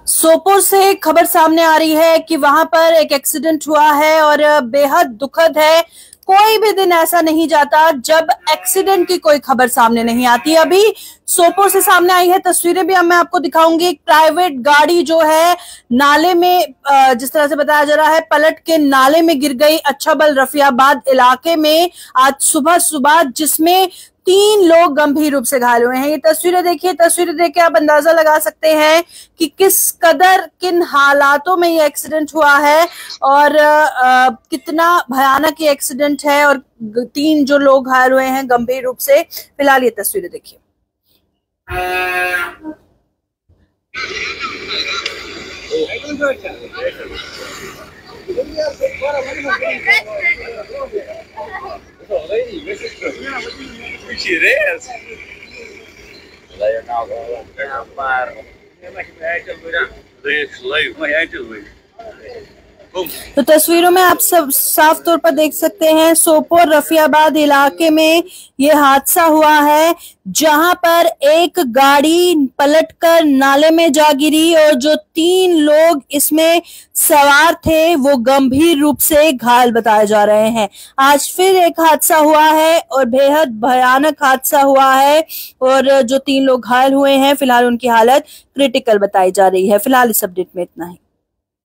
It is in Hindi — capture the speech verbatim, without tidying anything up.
सोपोर से खबर सामने आ रही है कि वहां पर एक एक्सीडेंट हुआ है और बेहद दुखद है। कोई भी दिन ऐसा नहीं जाता जब एक्सीडेंट की कोई खबर सामने नहीं आती। अभी सोपोर से सामने आई है तस्वीरें भी मैं आपको दिखाऊंगी। एक प्राइवेट गाड़ी जो है नाले में, जिस तरह से बताया जा रहा है, पलट के नाले में गिर गई अच्छाबल रफियाबाद इलाके में आज सुबह सुबह, जिसमें तीन लोग गंभीर रूप से घायल हुए हैं। ये तस्वीरें देखिए, तस्वीरें देख के आप अंदाजा लगा सकते हैं कि किस कदर किन हालातों में ये एक्सीडेंट हुआ है और आ, कितना भयानक ये एक्सीडेंट है और तीन जो लोग घायल हुए हैं गंभीर रूप से। फिलहाल ये तस्वीरें देखिए। तो तस्वीरों में आप सब साफ तौर पर देख सकते हैं सोपोर रफियाबाद इलाके में ये हादसा हुआ है, जहां पर एक गाड़ी पलटकर नाले में जा गिरी और जो तीन लोग इसमें सवार थे वो गंभीर रूप से घायल बताए जा रहे हैं। आज फिर एक हादसा हुआ है और बेहद भयानक हादसा हुआ है और जो तीन लोग घायल हुए हैं फिलहाल उनकी हालत क्रिटिकल बताई जा रही है। फिलहाल इस अपडेट में इतना ही।